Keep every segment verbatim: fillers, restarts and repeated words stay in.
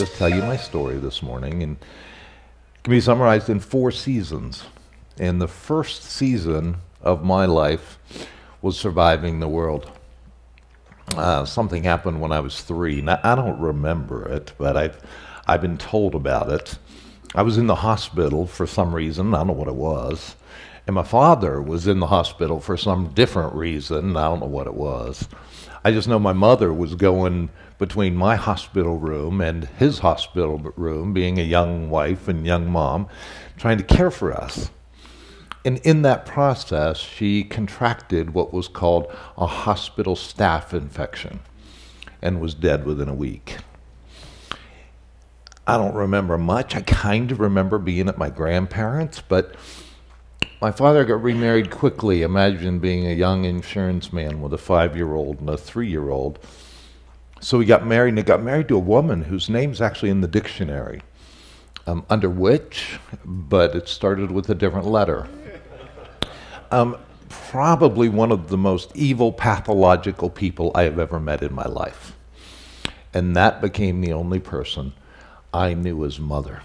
just tell you my story this morning, and it can be summarized in four seasons. And the first season of my life was surviving the world. Uh, something happened when I was three. Now, I don't remember it, but I've, I've been told about it. I was in the hospital for some reason, I don't know what it was, and my father was in the hospital for some different reason, I don't know what it was. I just know my mother was going between my hospital room and his hospital room, being a young wife and young mom, trying to care for us. And in that process, she contracted what was called a hospital staph infection and was dead within a week. I don't remember much. I kind of remember being at my grandparents', but my father got remarried quickly. Imagine being a young insurance man with a five-year-old and a three-year-old. So he got married, and he got married to a woman whose name's actually in the dictionary, um, under which, but it started with a different letter. Um, probably one of the most evil, pathological people I have ever met in my life. And that became the only person I knew as mother.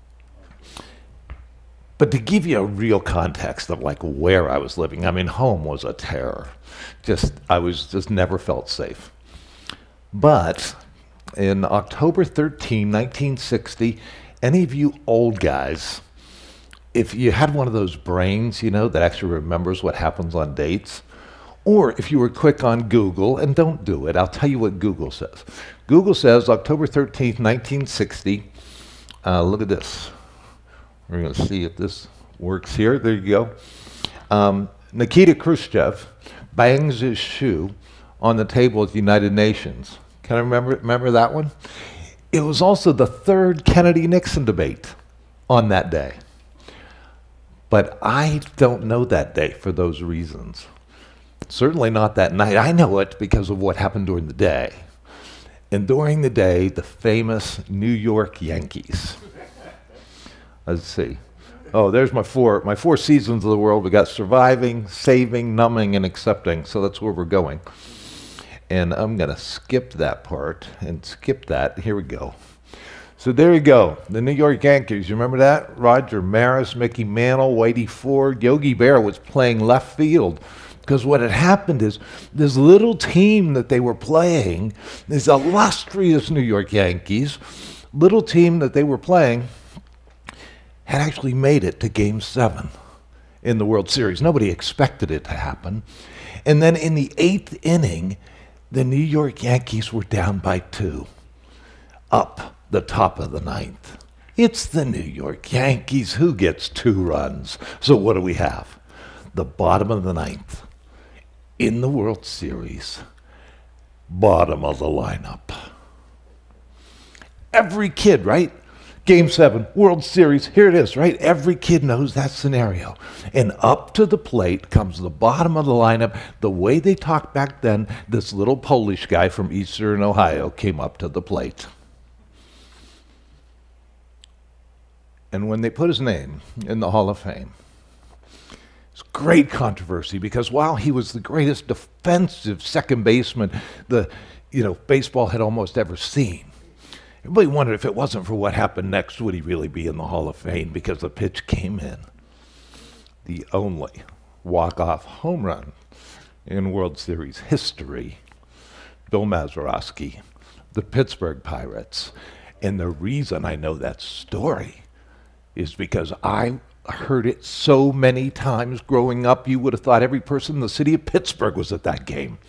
But to give you a real context of like where I was living, I mean, home was a terror. Just, I was just never felt safe. But in October thirteenth, nineteen sixty, any of you old guys, if you had one of those brains, you know, that actually remembers what happens on dates, or if you were quick on Google, and don't do it, I'll tell you what Google says. Google says October thirteenth, nineteen sixty, uh, look at this. We're going to see if this works here. There you go. Um, Nikita Khrushchev bangs his shoe on the table at the United Nations. Can I remember, remember that one? It was also the third Kennedy-Nixon debate on that day. But I don't know that day for those reasons. Certainly not that night. I know it because of what happened during the day. And during the day, the famous New York Yankees. Let's see. Oh, there's my four, my four seasons of the world. We got surviving, saving, numbing, and accepting. So that's where we're going. And I'm going to skip that part and skip that. Here we go. So there you go. The New York Yankees. You remember that? Roger Maris, Mickey Mantle, Whitey Ford. Yogi Berra was playing left field. Because what had happened is this little team that they were playing, this illustrious New York Yankees, little team that they were playing, had actually made it to Game seven in the World Series. Nobody expected it to happen. And then in the eighth inning, the New York Yankees were down by two, up the top of the ninth. It's the New York Yankees. Who gets two runs? So what do we have? The bottom of the ninth in the World Series, bottom of the lineup. Every kid, right? Game seven, World Series, here it is, right? Every kid knows that scenario. And up to the plate comes the bottom of the lineup. The way they talked back then, this little Polish guy from Eastern Ohio came up to the plate. And when they put his name in the Hall of Fame, it's great controversy because while he was the greatest defensive second baseman the you know baseball had almost ever seen, everybody wondered if it wasn't for what happened next, would he really be in the Hall of Fame? Because the pitch came in. The only walk-off home run in World Series history, Bill Mazeroski, the Pittsburgh Pirates. And the reason I know that story is because I heard it so many times growing up, you would have thought every person in the city of Pittsburgh was at that game.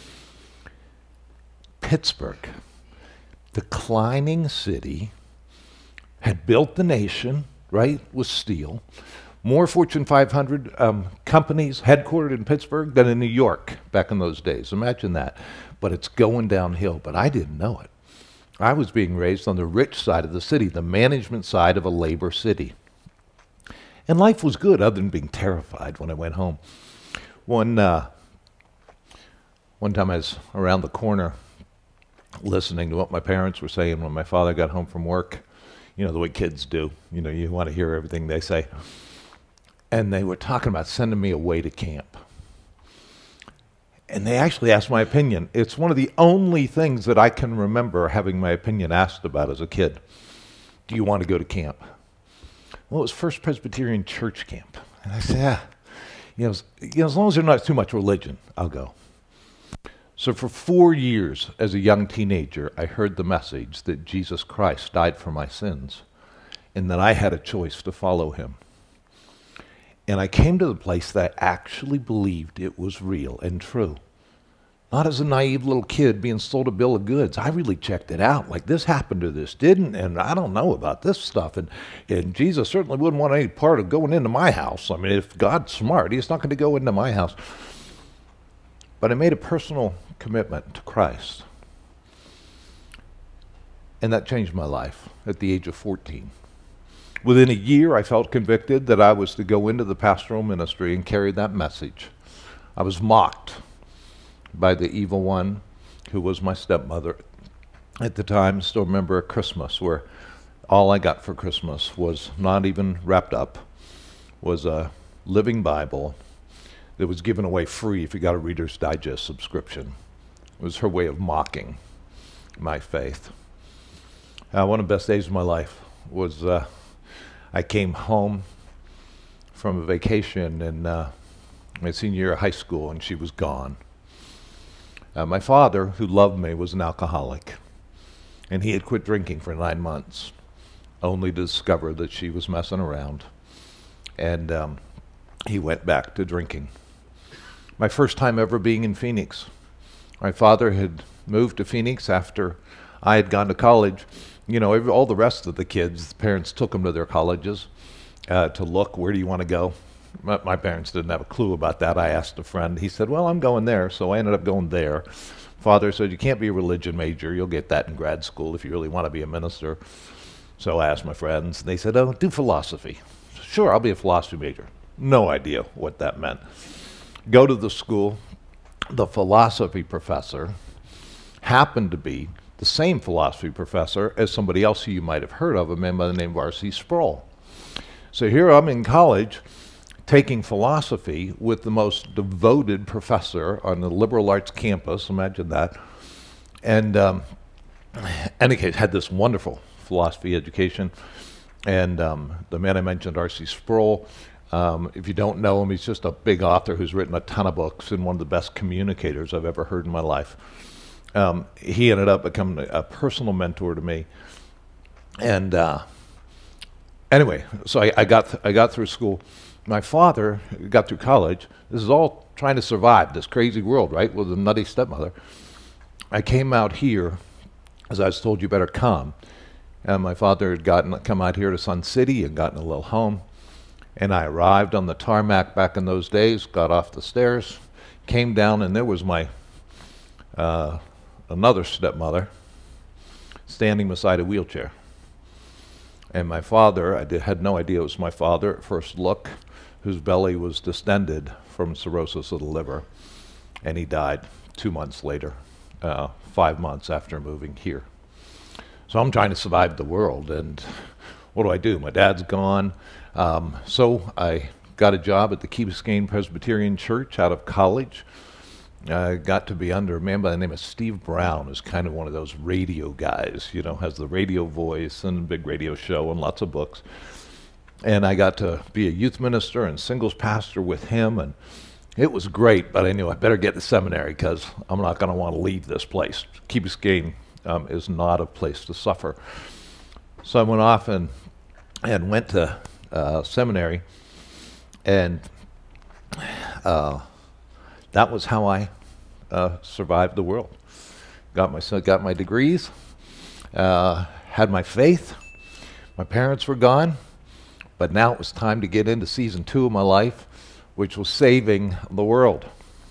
Pittsburgh, declining city, had built the nation, right, with steel. More Fortune five hundred um, companies headquartered in Pittsburgh than in New York back in those days. Imagine that. But it's going downhill, but I didn't know it. I was being raised on the rich side of the city, the management side of a labor city. And life was good other than being terrified when I went home. One, uh, one time I was around the corner listening to what my parents were saying when my father got home from work. You know, the way kids do. You know, you want to hear everything they say. And they were talking about sending me away to camp. And they actually asked my opinion. It's one of the only things that I can remember having my opinion asked about as a kid. Do you want to go to camp? Well, it was First Presbyterian Church Camp. And I said, yeah, you know, as, you know, as long as there's not too much religion, I'll go. So for four years as a young teenager, I heard the message that Jesus Christ died for my sins and that I had a choice to follow him. And I came to the place that I actually believed it was real and true. Not as a naive little kid being sold a bill of goods. I really checked it out. Like, this happened to this, didn't, and I don't know about this stuff. And, and Jesus certainly wouldn't want any part of going into my house. I mean, if God's smart, he's not going to go into my house. But I made a personal commitment to Christ. And that changed my life at the age of fourteen. Within a year, I felt convicted that I was to go into the pastoral ministry and carry that message. I was mocked by the evil one who was my stepmother. At the time, still remember a Christmas where all I got for Christmas was not even wrapped up, was a living Bible that was given away free if you got a Reader's Digest subscription. It was her way of mocking my faith. Uh, one of the best days of my life was uh, I came home from a vacation in uh, my senior year of high school, and she was gone. Uh, my father, who loved me, was an alcoholic, and he had quit drinking for nine months, only to discover that she was messing around, and um, he went back to drinking. My first time ever being in Phoenix. My father had moved to Phoenix after I had gone to college. You know, every, all the rest of the kids, the parents took them to their colleges uh, to look, where do you want to go? My, my parents didn't have a clue about that. I asked a friend. He said, well, I'm going there. So I ended up going there. Father said, you can't be a religion major. You'll get that in grad school if you really want to be a minister. So I asked my friends. They said, oh, do philosophy. Sure, I'll be a philosophy major. No idea what that meant. Go to the school. The philosophy professor happened to be the same philosophy professor as somebody else who you might have heard of, a man by the name of R C Sproul. So here I'm in college taking philosophy with the most devoted professor on the liberal arts campus, imagine that. And um, any case, had this wonderful philosophy education. And um, the man I mentioned, R C Sproul, um, if you don't know him, he's just a big author who's written a ton of books and one of the best communicators I've ever heard in my life. Um, he ended up becoming a personal mentor to me. And uh, anyway, so I, I, got th I got through school. My father got through college. This is all trying to survive this crazy world, right, with a nutty stepmother. I came out here, as I was told, you better come. And my father had gotten come out here to Sun City and gotten a little home. And I arrived on the tarmac back in those days, got off the stairs, came down, and there was my uh, another stepmother standing beside a wheelchair. And my father, I did, had no idea it was my father at first look, whose belly was distended from cirrhosis of the liver. And he died two months later, uh, five months after moving here. So I'm trying to survive the world, and what do I do? My dad's gone. Um, so I got a job at the Key Biscayne Presbyterian Church out of college. I got to be under a man by the name of Steve Brown, who's kind of one of those radio guys, you know, has the radio voice and a big radio show and lots of books. And I got to be a youth minister and singles pastor with him, and it was great, but I knew I better get to seminary because I'm not going to want to leave this place. Key Biscayne um, is not a place to suffer. So I went off and, and went to uh, seminary, and uh, that was how I uh, survived the world. Got my, got my degrees, uh, had my faith. My parents were gone, but now it was time to get into season two of my life, which was saving the world.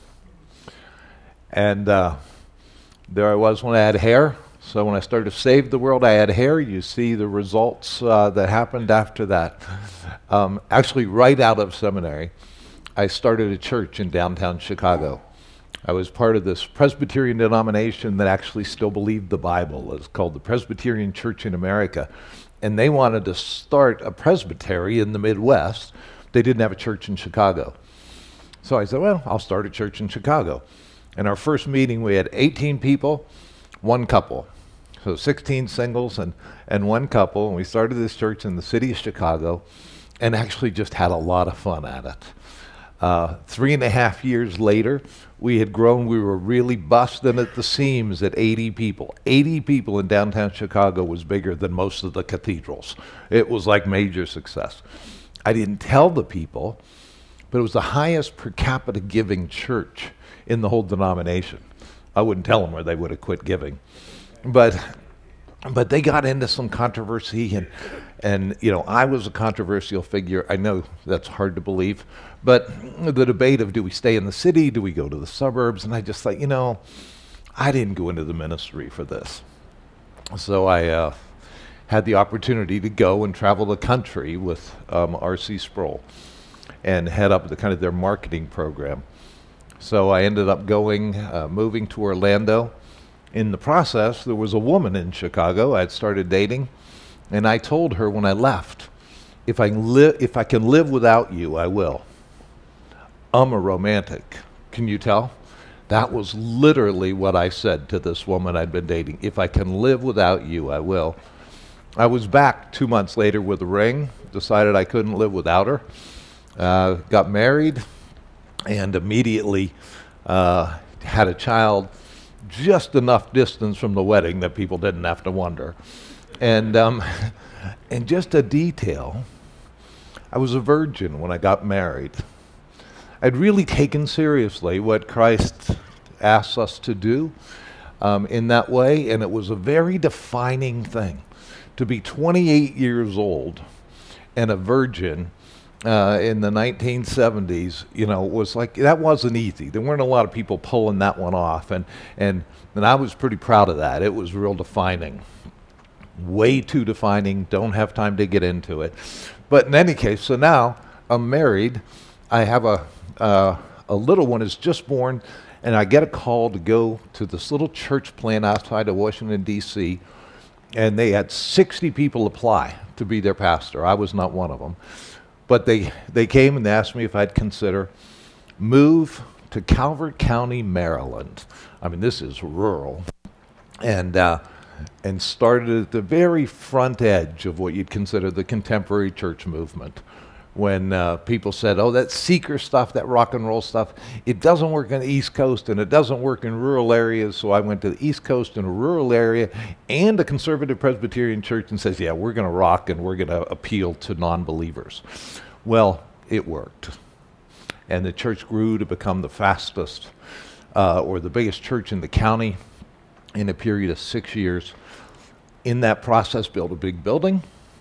And uh, there I was when I had hair. So when I started to save the world, I had hair. You see the results uh, that happened after that. Um, actually, right out of seminary, I started a church in downtown Chicago. I was part of this Presbyterian denomination that actually still believed the Bible. It's called the Presbyterian Church in America. And they wanted to start a presbytery in the Midwest. They didn't have a church in Chicago. So I said, well, I'll start a church in Chicago. In our first meeting, we had eighteen people, one couple. So sixteen singles and, and one couple. And we started this church in the city of Chicago and actually just had a lot of fun at it. Uh, three and a half years later, we had grown. We were really busting at the seams at eighty people. eighty people in downtown Chicago was bigger than most of the cathedrals. It was like major success. I didn't tell the people, but it was the highest per capita giving church in the whole denomination. I wouldn't tell them or they would have quit giving. But but they got into some controversy, and and you know, I was a controversial figure. I know that's hard to believe, but the debate of do we stay in the city, do we go to the suburbs, and I just thought, you know, I didn't go into the ministry for this. So I uh, had the opportunity to go and travel the country with um, R C Sproul and head up the kind of their marketing program. So I ended up going, uh, moving to Orlando. In the process, there was a woman in Chicago I had started dating, and I told her when I left, if I, li- if I can live without you, I will. I'm a romantic. Can you tell? That was literally what I said to this woman I'd been dating. If I can live without you, I will. I was back two months later with a ring, decided I couldn't live without her, uh, got married, and immediately uh, had a child just enough distance from the wedding that people didn't have to wonder. And, um, and just a detail, I was a virgin when I got married. I'd really taken seriously what Christ asks us to do um, in that way, and it was a very defining thing. To be twenty-eight years old and a virgin Uh, in the nineteen seventies, you know, was like, that wasn't easy. There weren't a lot of people pulling that one off, and, and, and I was pretty proud of that. It was real defining. Way too defining, don't have time to get into it. But in any case, so now I'm married. I have a, uh, a little one is just born, and I get a call to go to this little church plant outside of Washington, D C, and they had sixty people apply to be their pastor. I was not one of them. But they, they came and they asked me if I'd consider move to Calvert County, Maryland. I mean, this is rural. And, uh, and started at the very front edge of what you'd consider the contemporary church movement. When uh, people said, oh, that seeker stuff, that rock and roll stuff, it doesn't work on the East Coast and it doesn't work in rural areas. So I went to the East Coast in a rural area and a conservative Presbyterian church and says, yeah, we're going to rock and we're going to appeal to non-believers. Well, it worked. And the church grew to become the fastest uh, or the biggest church in the county in a period of six years. In that process, built a big building,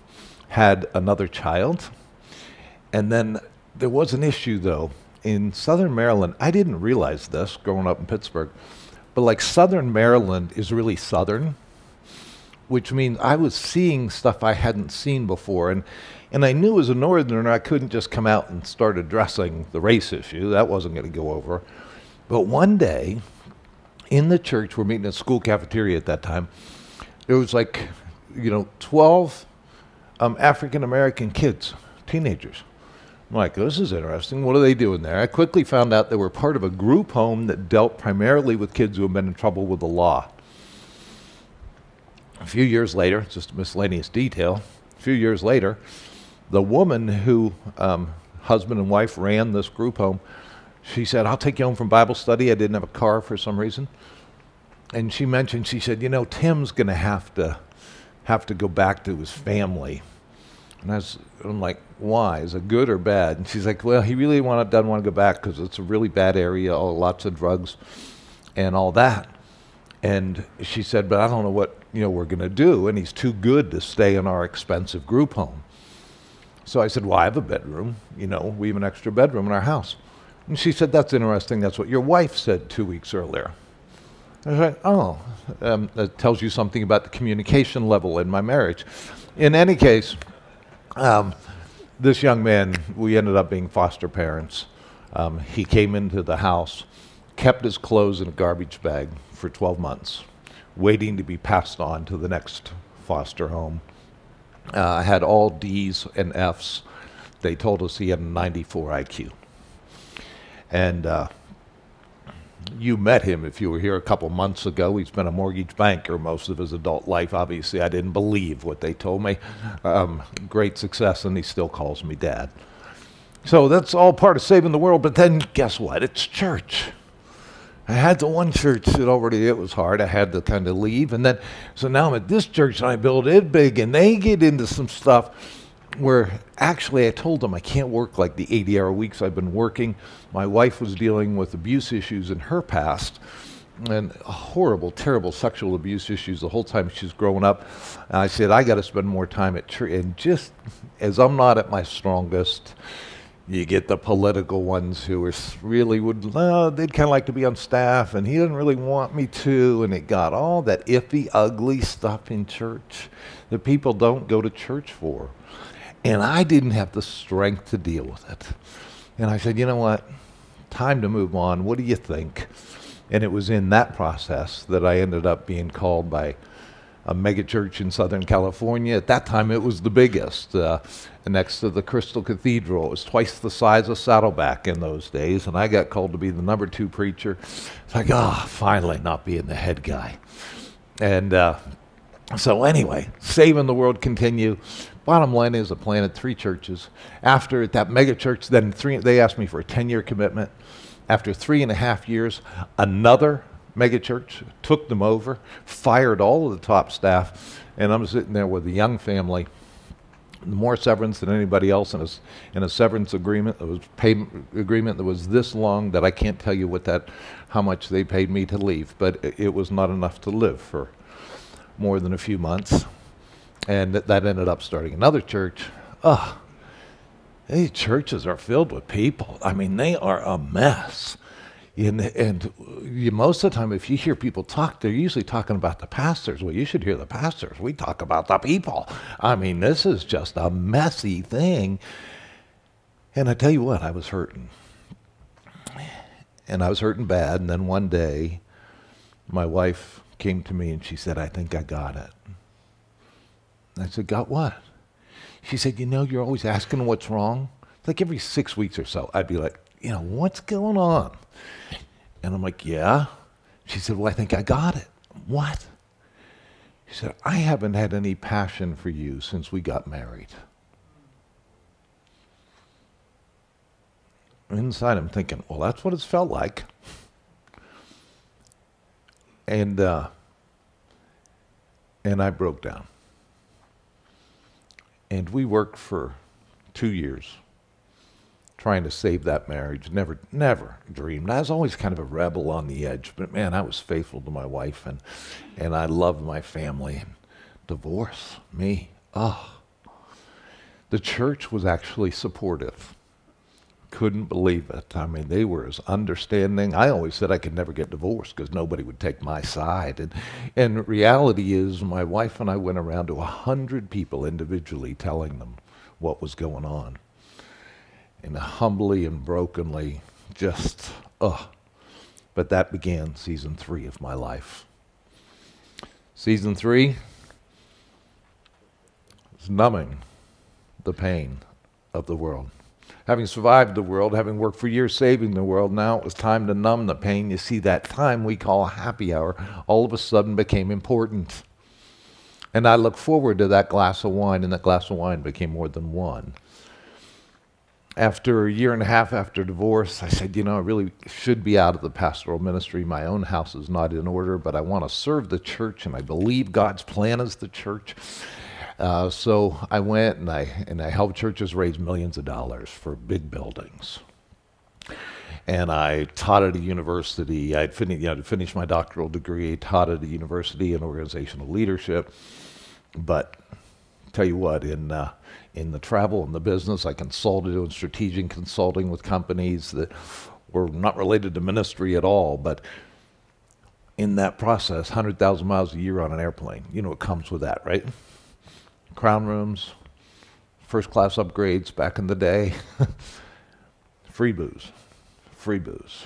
had another child. And then there was an issue, though. In southern Maryland, I didn't realize this growing up in Pittsburgh, but like southern Maryland is really southern, which means I was seeing stuff I hadn't seen before. And, and I knew as a northerner I couldn't just come out and start addressing the race issue. That wasn't going to go over. But one day, in the church, we're meeting at school cafeteria at that time, there was like, you know, twelve um, African-American kids, teenagers. I'm like, this is interesting. What are they doing there? I quickly found out they were part of a group home that dealt primarily with kids who have been in trouble with the law. A few years later, just a miscellaneous detail, a few years later, the woman who, um, husband and wife, ran this group home, she said, I'll take you home from Bible study. I didn't have a car for some reason. And she mentioned, she said, you know, Tim's going to have to have to go back to his family. And I was, I'm like, why? Is it good or bad? And she's like, well, he really wanna, doesn't want to go back because it's a really bad area, all, lots of drugs and all that. And she said, but I don't know what you know we're going to do, and he's too good to stay in our expensive group home. So I said, well, I have a bedroom. You know, we have an extra bedroom in our house. And she said, that's interesting. That's what your wife said two weeks earlier. I was like, oh, um, that tells you something about the communication level in my marriage. In any case, Um, this young man, we ended up being foster parents. Um, he came into the house, kept his clothes in a garbage bag for twelve months, waiting to be passed on to the next foster home. Uh, had all D's and F's. They told us he had a ninety-four I Q. And uh, You met him if you were here a couple months ago. He's been a mortgage banker most of his adult life. Obviously, I didn't believe what they told me. Um, great success, and he still calls me Dad. So that's all part of saving the world, but then guess what? It's church. I had the one church that already, it was hard. I had to kind of leave. And then, so now I'm at this church, and I build it big, and they get into some stuff where actually I told them I can't work like the eighty-hour weeks I've been working. My wife was dealing with abuse issues in her past, and horrible, terrible sexual abuse issues the whole time she's growing up. And I said, I got to spend more time at church. And just as I'm not at my strongest, you get the political ones who are really would, uh, they'd kind of like to be on staff, and he didn't really want me to, and it got all that iffy, ugly stuff in church that people don't go to church for. And I didn't have the strength to deal with it. And I said, you know what? Time to move on. What do you think? And it was in that process that I ended up being called by a megachurch in Southern California. At that time, it was the biggest, uh, next to the Crystal Cathedral. It was twice the size of Saddleback in those days, and I got called to be the number two preacher. It's like, ah, oh, finally not being the head guy. And uh, so anyway, saving the world continue. Bottom line is I planted three churches. After that megachurch, then three, they asked me for a ten-year commitment. After three and a half years, another megachurch took them over, fired all of the top staff, and I'm sitting there with a young family, more severance than anybody else in a, in a severance agreement. It was payment agreement that was this long that I can't tell you what that, how much they paid me to leave, but it, it was not enough to live for more than a few months. And that, that ended up starting another church. Ugh. These churches are filled with people. I mean, they are a mess. And, and you, most of the time, if you hear people talk, they're usually talking about the pastors. Well, you should hear the pastors. We talk about the people. I mean, this is just a messy thing. And I tell you what, I was hurting. And I was hurting bad. And then one day, my wife came to me and she said, I think I got it. I said, got what? She said, you know, you're always asking what's wrong. Like every six weeks or so, I'd be like, you know, what's going on? And I'm like, yeah. She said, well, I think I got it. What? She said, I haven't had any passion for you since we got married. Inside, I'm thinking, well, that's what it's felt like. And, uh, and I broke down. And we worked for two years trying to save that marriage. Never, never dreamed. I was always kind of a rebel on the edge, but man, I was faithful to my wife, and and I loved my family. And divorce, me, oh. The church was actually supportive. Couldn't believe it. I mean, they were as understanding. I always said I could never get divorced because nobody would take my side. And, and reality is my wife and I went around to a hundred people individually telling them what was going on. And humbly and brokenly, just, ugh. But that began season three of my life. Season three is numbing the pain of the world. Having survived the world, having worked for years saving the world, now it was time to numb the pain. You see, that time we call happy hour all of a sudden became important. And I look forward to that glass of wine, and that glass of wine became more than one. After a year and a half after divorce, I said, you know, I really should be out of the pastoral ministry. My own house is not in order, but I want to serve the church, and I believe God's plan is the church. Uh, so I went and I and I helped churches raise millions of dollars for big buildings. And I taught at a university. I'd fin- you know, finished my doctoral degree, taught at a university in organizational leadership. But tell you what, in uh, in the travel and the business, I consulted doing strategic consulting with companies that were not related to ministry at all. But in that process, one hundred thousand miles a year on an airplane, you know what comes with that, right? Crown rooms, first class upgrades back in the day, free booze, free booze.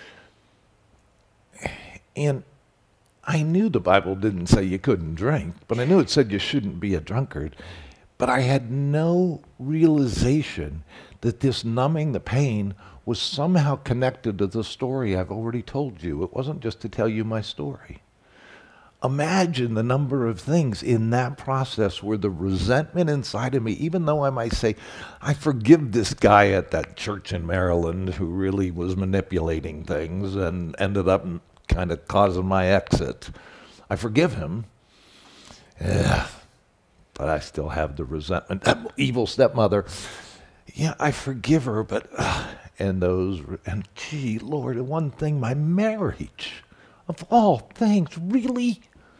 And I knew the Bible didn't say you couldn't drink, but I knew it said you shouldn't be a drunkard. But I had no realization that this numbing the pain was somehow connected to the story I've already told you. It wasn't just to tell you my story. Imagine the number of things in that process where the resentment inside of me, even though I might say, I forgive this guy at that church in Maryland who really was manipulating things and ended up kind of causing my exit. I forgive him. Yeah, but I still have the resentment. That evil stepmother, yeah, I forgive her, but, uh, and those, and gee, Lord, one thing, my marriage, of all things, really?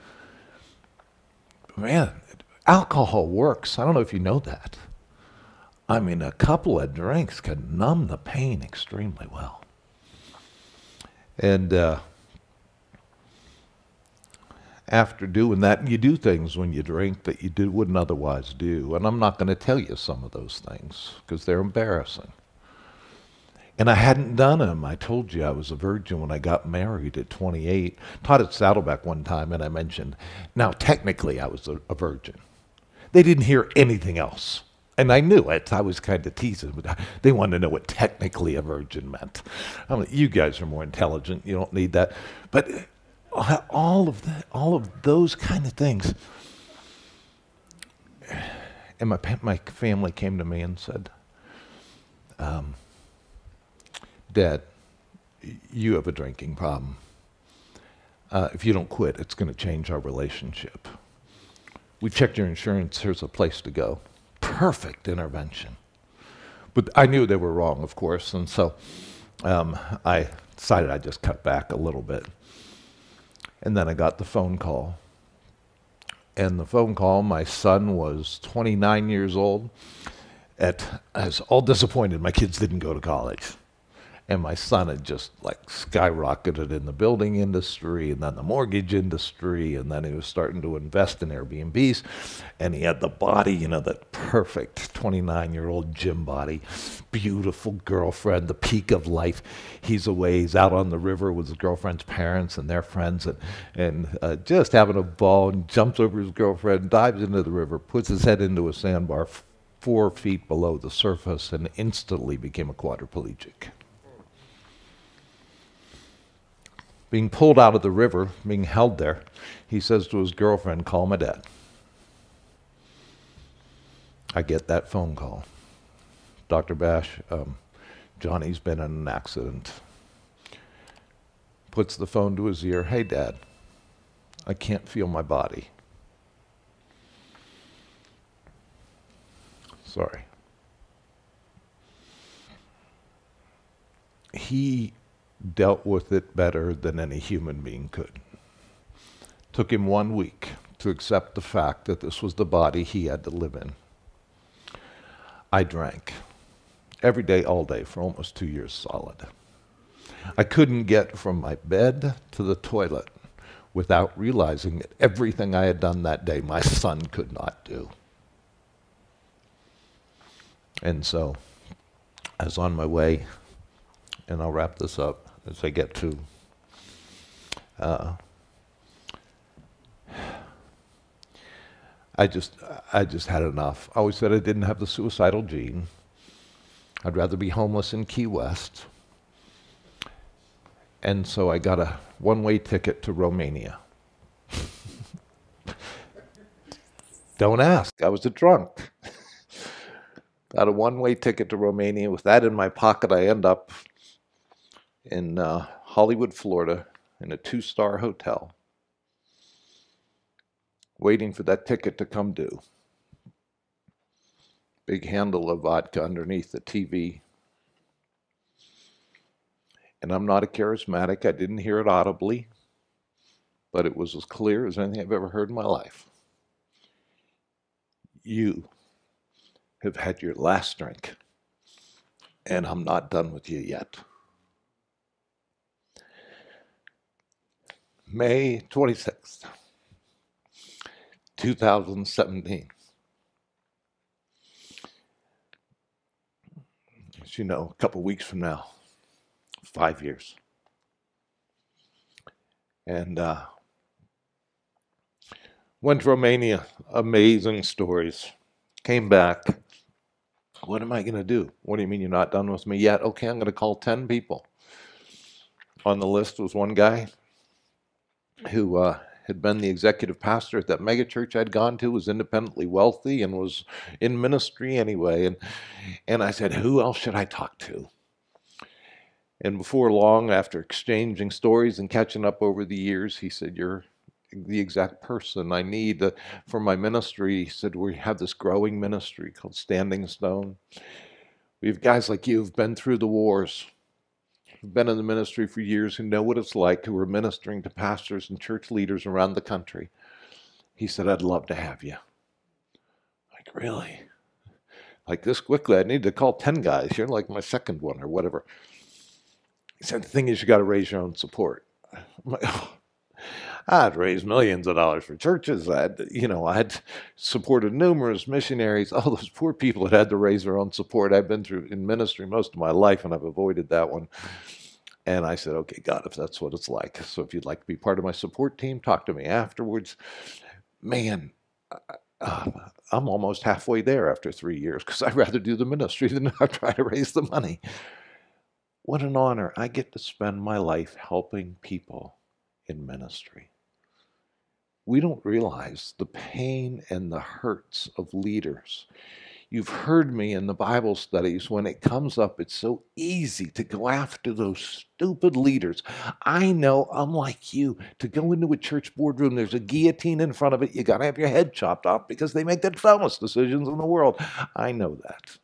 Man, alcohol works. I don't know if you know that. I mean, a couple of drinks can numb the pain extremely well. And uh, after doing that, you do things when you drink that you do, wouldn't otherwise do. And I'm not going to tell you some of those things because they're embarrassing. And I hadn't done them. I told you I was a virgin when I got married at twenty-eight. Taught at Saddleback one time, and I mentioned, now technically I was a, a virgin. They didn't hear anything else. And I knew it. I was kind of teasing, but they wanted to know what technically a virgin meant. I'm like, you guys are more intelligent. You don't need that. But all of that, all of those kind of things. And my, my family came to me and said, um, Dad, you have a drinking problem. Uh, if you don't quit, it's going to change our relationship. We checked your insurance. Here's a place to go. Perfect intervention. But I knew they were wrong, of course, and so um, I decided I'd just cut back a little bit. And then I got the phone call. And the phone call, my son was twenty-nine years old. At, I was all disappointed my kids didn't go to college. And my son had just like skyrocketed in the building industry and then the mortgage industry, and then he was starting to invest in Airbnbs, and he had the body, you know, that perfect twenty-nine-year-old gym body, beautiful girlfriend, the peak of life. He's away, he's out on the river with his girlfriend's parents and their friends, and, and uh, just having a ball, and jumps over his girlfriend, dives into the river, puts his head into a sandbar f four feet below the surface, and instantly became a quadriplegic. Being pulled out of the river, being held there, he says to his girlfriend, call my dad. I get that phone call. Doctor Bash, um, Johnny's been in an accident. Puts the phone to his ear, hey Dad, I can't feel my body. Sorry. He dealt with it better than any human being could. Took him one week to accept the fact that this was the body he had to live in. I drank every day, all day, for almost two years solid. I couldn't get from my bed to the toilet without realizing that everything I had done that day, my son could not do. And so, I was on my way, and I'll wrap this up as I get to uh, I just I just had enough. I always said I didn't have the suicidal gene. I'd rather be homeless in Key West. And so I got a one-way ticket to Romania. Don't ask, I was a drunk. Got a one-way ticket to Romania. With that in my pocket, I end up in uh, Hollywood, Florida, in a two-star hotel, waiting for that ticket to come due. Big handle of vodka underneath the T V. And I'm not a charismatic. I didn't hear it audibly, but it was as clear as anything I've ever heard in my life. You have had your last drink, and I'm not done with you yet. May twenty-sixth, two thousand seventeen. As you know, a couple weeks from now, five years. And uh, went to Romania, amazing stories. Came back, What am I going to do? What do you mean you're not done with me yet? Okay, I'm going to call ten people. On the list was one guy who uh, had been the executive pastor at that megachurch I'd gone to, was independently wealthy, and was in ministry anyway. And, and I said, who else should I talk to? And before long, after exchanging stories and catching up over the years, he said, you're the exact person I need uh, for my ministry. He said, we have this growing ministry called Standing Stone. We have guys like you who've been through the wars, who've been in the ministry for years, who know what it's like, who are ministering to pastors and church leaders around the country. He said, I'd love to have you. Like, really? Like this quickly? I need to call ten guys. You're like my second one or whatever. He said, the thing is, you got to raise your own support. I'm like, oh, I'd raised millions of dollars for churches. I'd, you know, I'd supported numerous missionaries. All those poor people that had to raise their own support. I've been through in ministry most of my life, and I've avoided that one. And I said, okay, God, if that's what it's like. So if you'd like to be part of my support team, talk to me afterwards. Man, uh, I'm almost halfway there after three years because I'd rather do the ministry than try to raise the money. What an honor. I get to spend my life helping people in ministry. We don't realize the pain and the hurts of leaders. You've heard me in the Bible studies, when it comes up, it's so easy to go after those stupid leaders. I know I'm like you. To go into a church boardroom, there's a guillotine in front of it. You got to have your head chopped off because they make the dumbest decisions in the world. I know that.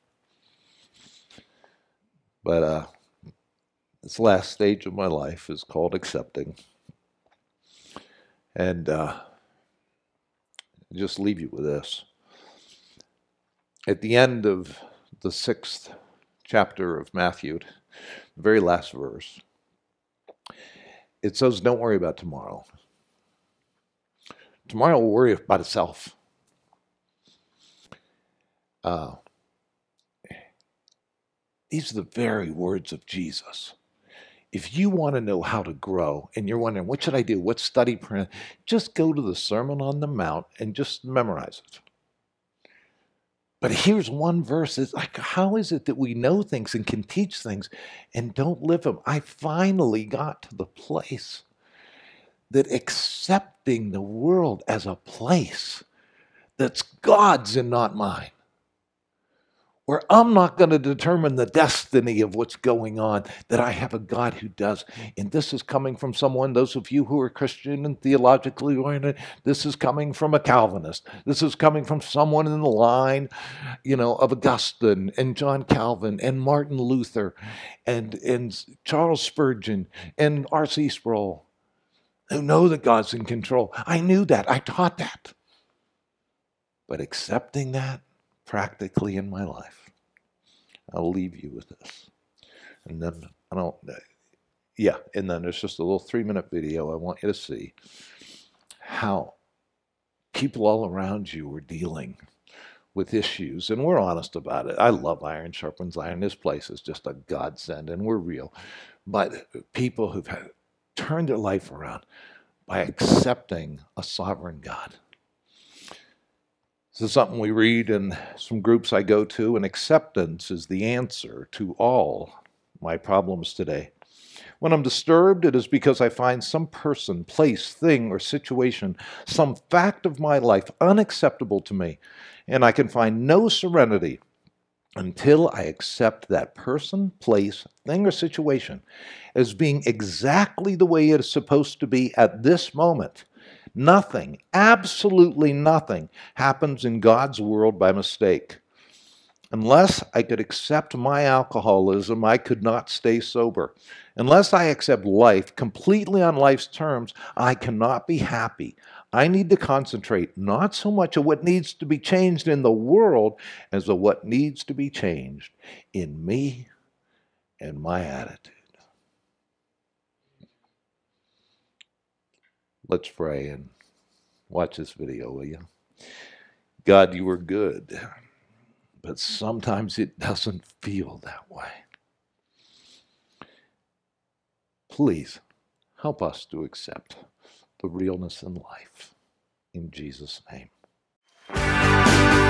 But uh, this last stage of my life is called accepting. And uh, I'll just leave you with this. At the end of the sixth chapter of Matthew, the very last verse, it says, don't worry about tomorrow. Tomorrow will worry about itself. Uh, these are the very words of Jesus. If you want to know how to grow and you're wondering, what should I do? What study plan? Just go to the Sermon on the Mount and just memorize it. But here's one verse. It's like, how is it that we know things and can teach things and don't live them? I finally got to the place that accepting the world as a place that's God's and not mine, where I'm not going to determine the destiny of what's going on, that I have a God who does. And this is coming from someone, those of you who are Christian and theologically oriented, this is coming from a Calvinist. This is coming from someone in the line, you know, of Augustine and John Calvin and Martin Luther and, and Charles Spurgeon and R C Sproul, who know that God's in control. I knew that. I taught that. But accepting that practically in my life, I'll leave you with this. And then, I don't, yeah, and then there's just a little three-minute video I want you to see how people all around you are dealing with issues, and we're honest about it. I love Iron Sharpens Iron. This place is just a godsend, and we're real. But people who've had, turned their life around by accepting a sovereign God. This is something we read in some groups I go to, and acceptance is the answer to all my problems today. When I'm disturbed, it is because I find some person, place, thing, or situation, some fact of my life unacceptable to me, and I can find no serenity until I accept that person, place, thing, or situation as being exactly the way it is supposed to be at this moment. Nothing, absolutely nothing, happens in God's world by mistake. Unless I could accept my alcoholism, I could not stay sober. Unless I accept life completely on life's terms, I cannot be happy. I need to concentrate not so much on what needs to be changed in the world as on what needs to be changed in me and my attitude. Let's pray and watch this video, will you? God, you are good, but sometimes it doesn't feel that way. Please help us to accept the realness in life. In Jesus' name.